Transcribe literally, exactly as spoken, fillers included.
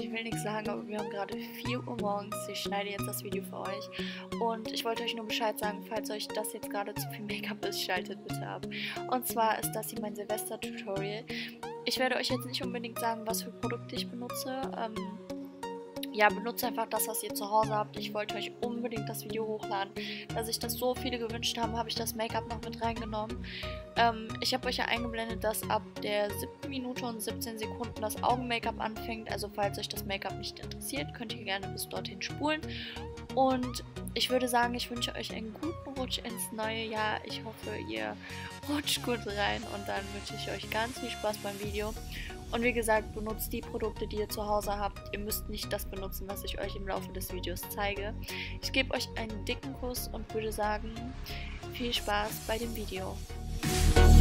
ich will nichts sagen, aber wir haben gerade vier Uhr morgens. Ich schneide jetzt das Video für euch. Und ich wollte euch nur Bescheid sagen, falls euch das jetzt gerade zu viel Make-up ist, schaltet bitte ab. Und zwar ist das hier mein Silvester-Tutorial. Ich werde euch jetzt nicht unbedingt sagen, was für Produkte ich benutze. Ähm, ja, benutzt einfach das, was ihr zu Hause habt. Ich wollte euch unbedingt das Video hochladen. Da sich das so viele gewünscht haben, habe ich das Make-up noch mit reingenommen. Ähm, ich habe euch ja eingeblendet, dass ab der siebten Minute und siebzehn Sekunden das Augen-Make-up anfängt. Also falls euch das Make-up nicht interessiert, könnt ihr gerne bis dorthin spulen. Und ich würde sagen, ich wünsche euch einen guten Rutsch ins neue Jahr. Ich hoffe, ihr rutscht gut rein und dann wünsche ich euch ganz viel Spaß beim Video. Und wie gesagt, benutzt die Produkte, die ihr zu Hause habt. Ihr müsst nicht das benutzen, was ich euch im Laufe des Videos zeige. Ich gebe euch einen dicken Kuss und würde sagen, viel Spaß bei dem Video.